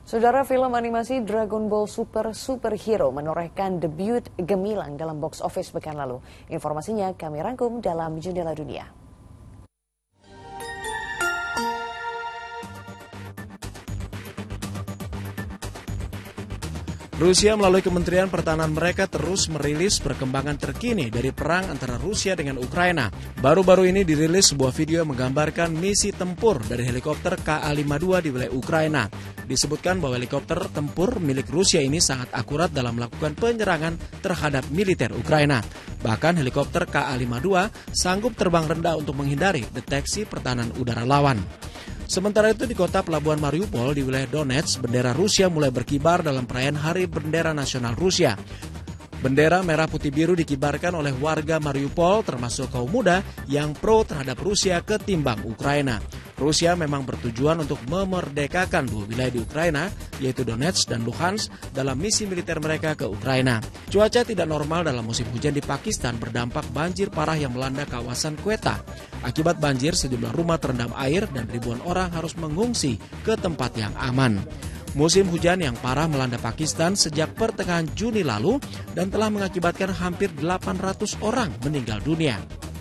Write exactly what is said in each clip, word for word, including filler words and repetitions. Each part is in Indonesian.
Saudara, film animasi Dragon Ball Super Superhero menorehkan debut gemilang dalam box office pekan lalu. Informasinya kami rangkum dalam Jendela Dunia. Rusia melalui Kementerian Pertahanan mereka terus merilis perkembangan terkini dari perang antara Rusia dengan Ukraina. Baru-baru ini dirilis sebuah video yang menggambarkan misi tempur dari helikopter K A lima puluh dua di wilayah Ukraina. Disebutkan bahwa helikopter tempur milik Rusia ini sangat akurat dalam melakukan penyerangan terhadap militer Ukraina. Bahkan helikopter K A lima puluh dua sanggup terbang rendah untuk menghindari deteksi pertahanan udara lawan. Sementara itu di kota pelabuhan Mariupol di wilayah Donetsk, bendera Rusia mulai berkibar dalam perayaan Hari Bendera Nasional Rusia. Bendera merah putih biru dikibarkan oleh warga Mariupol termasuk kaum muda yang pro terhadap Rusia ketimbang Ukraina. Rusia memang bertujuan untuk memerdekakan dua wilayah di Ukraina, yaitu Donetsk dan Luhansk, dalam misi militer mereka ke Ukraina. Cuaca tidak normal dalam musim hujan di Pakistan berdampak banjir parah yang melanda kawasan Quetta. Akibat banjir, sejumlah rumah terendam air dan ribuan orang harus mengungsi ke tempat yang aman. Musim hujan yang parah melanda Pakistan sejak pertengahan Juni lalu dan telah mengakibatkan hampir delapan ratus orang meninggal dunia.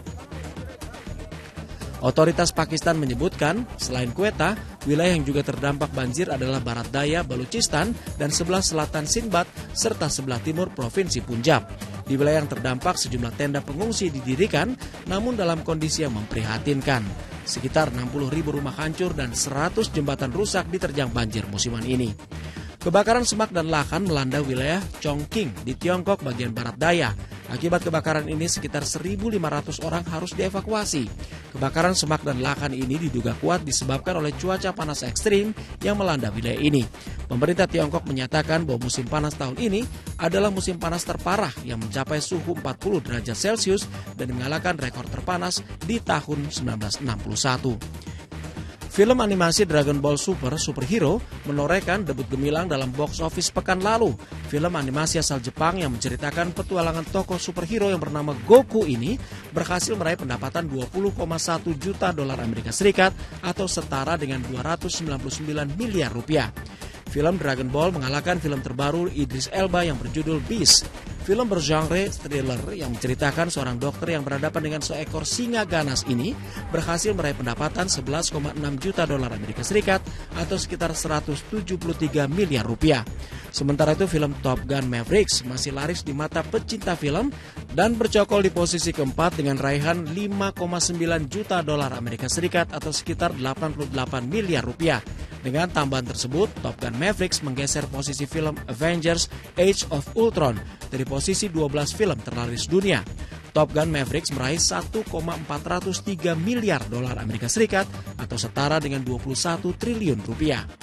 Otoritas Pakistan menyebutkan, selain Quetta, wilayah yang juga terdampak banjir adalah barat daya Baluchistan dan sebelah selatan Sindbad, serta sebelah timur Provinsi Punjab. Di wilayah yang terdampak, sejumlah tenda pengungsi didirikan, namun dalam kondisi yang memprihatinkan. Sekitar enam puluh ribu rumah hancur dan seratus jembatan rusak diterjang banjir musiman ini. Kebakaran semak dan lahan melanda wilayah Chongqing di Tiongkok bagian barat daya. Akibat kebakaran ini sekitar seribu lima ratus orang harus dievakuasi. Kebakaran semak dan lahan ini diduga kuat disebabkan oleh cuaca panas ekstrim yang melanda wilayah ini. Pemerintah Tiongkok menyatakan bahwa musim panas tahun ini adalah musim panas terparah yang mencapai suhu empat puluh derajat Celcius dan mengalahkan rekor terpanas di tahun seribu sembilan ratus enam puluh satu. Film animasi Dragon Ball Super Superhero menorehkan debut gemilang dalam box office pekan lalu. Film animasi asal Jepang yang menceritakan petualangan tokoh superhero yang bernama Goku ini berhasil meraih pendapatan dua puluh koma satu juta dolar Amerika Serikat atau setara dengan dua ratus sembilan puluh sembilan miliar rupiah. Film Dragon Ball mengalahkan film terbaru Idris Elba yang berjudul Beast. Film bergenre thriller yang menceritakan seorang dokter yang berhadapan dengan seekor singa ganas ini berhasil meraih pendapatan sebelas koma enam juta dolar Amerika Serikat atau sekitar seratus tujuh puluh tiga miliar rupiah. Sementara itu film Top Gun Maverick masih laris di mata pecinta film dan bercokol di posisi keempat dengan raihan lima koma sembilan juta dolar Amerika Serikat atau sekitar delapan puluh delapan miliar rupiah. Dengan tambahan tersebut, Top Gun Maverick menggeser posisi film Avengers Age of Ultron dari posisi dua belas film terlaris dunia. Top Gun Maverick meraih satu koma empat nol tiga miliar dolar Amerika Serikat atau setara dengan dua puluh satu triliun rupiah.